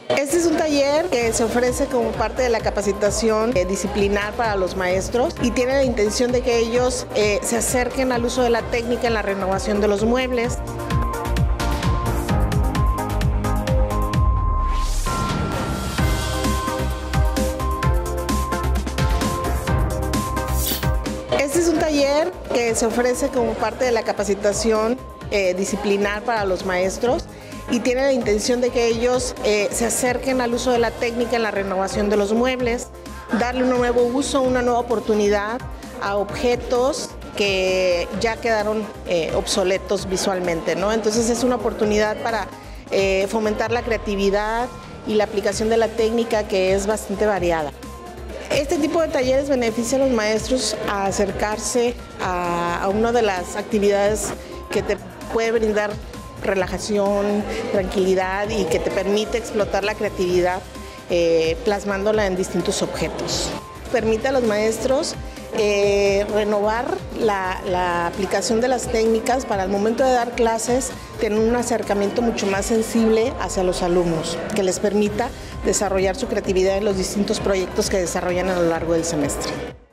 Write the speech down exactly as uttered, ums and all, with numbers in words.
Este es un taller que se ofrece como parte de la capacitación eh, disciplinar para los maestros y tiene la intención de que ellos eh, se acerquen al uso de la técnica en la renovación de los muebles. Este es un taller que se ofrece como parte de la capacitación eh, disciplinar para los maestros y tiene la intención de que ellos eh, se acerquen al uso de la técnica en la renovación de los muebles, darle un nuevo uso, una nueva oportunidad a objetos que ya quedaron eh, obsoletos visualmente, ¿no? Entonces es una oportunidad para eh, fomentar la creatividad y la aplicación de la técnica, que es bastante variada. Este tipo de talleres beneficia a los maestros a acercarse a, a una de las actividades que te puede brindar relajación, tranquilidad y que te permite explotar la creatividad eh, plasmándola en distintos objetos. Permite a los maestros eh, renovar la, la aplicación de las técnicas para el momento de dar clases, tener un acercamiento mucho más sensible hacia los alumnos, que les permita desarrollar su creatividad en los distintos proyectos que desarrollan a lo largo del semestre.